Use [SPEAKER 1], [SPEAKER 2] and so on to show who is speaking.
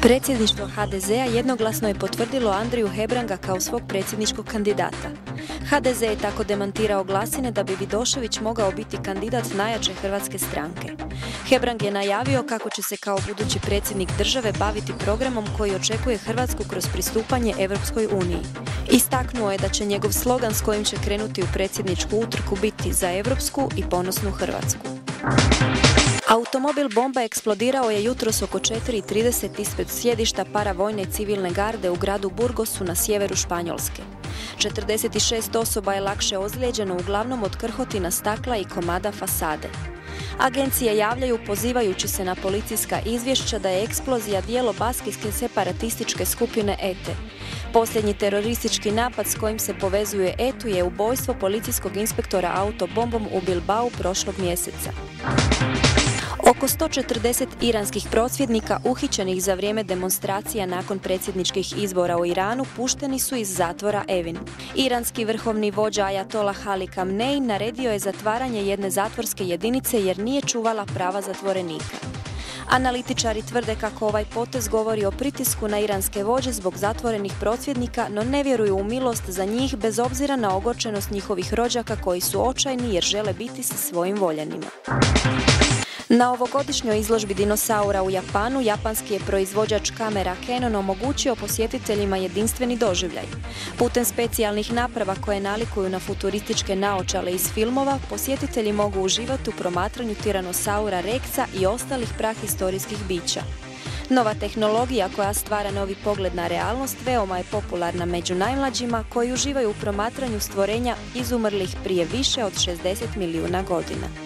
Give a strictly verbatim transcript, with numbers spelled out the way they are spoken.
[SPEAKER 1] Predsjedništvo ha de zea jednoglasno je potvrdilo Andriju Hebranga kao svog predsjedničkog kandidata. ha de ze je tako demantirao glasine da bi Vidošević mogao biti kandidat najjače hrvatske stranke. Hebrang je najavio kako će se kao budući predsjednik države baviti programom koji očekuje Hrvatsku kroz pristupanje Europskoj uniji. Istaknuo je da će njegov slogan s kojim će krenuti u predsjedničku utrku biti za europsku i ponosnu Hrvatsku. Automobil bomba eksplodirao je jutros oko četiri i trideset ispred sjedišta paravojne i civilne garde u gradu Burgosu na sjeveru Španjolske. četrdeset šest osoba je lakše ozlijeđeno, uglavnom od krhotina stakla i komada fasade. Agencije javljaju pozivajući se na policijska izvješća da je eksplozija djelo baskijske separatističke skupine E T E. Posljednji teroristički napad s kojim se povezuje E T U je ubojstvo policijskog inspektora autobombom u Bilbao prošlog mjeseca. Oko sto četrdeset iranskih prosvjednika uhićenih za vrijeme demonstracija nakon predsjedničkih izbora u Iranu pušteni su iz zatvora Evin. Iranski vrhovni vođa Ajatolah Ali Khamenei naredio je zatvaranje jedne zatvorske jedinice jer nije čuvala prava zatvorenika. Analitičari tvrde kako ovaj potez govori o pritisku na iranske vođe zbog zatvorenih prosvjednika, no ne vjeruju u milost za njih bez obzira na ogorčenost njihovih rođaka koji su očajni jer žele biti sa svojim voljenima. Na ovogodišnjoj izložbi dinosaura u Japanu, japanski je proizvođač kamera Canon omogućio posjetiteljima jedinstveni doživljaj. Putem specijalnih naprava koje nalikuju na futurističke naočale iz filmova, posjetitelji mogu uživati u promatranju tiranosaura Rexa i ostalih prahistorijskih bića. Nova tehnologija koja stvara novi pogled na realnost veoma je popularna među najmlađima koji uživaju u promatranju stvorenja izumrlih prije više od šezdeset milijuna godina.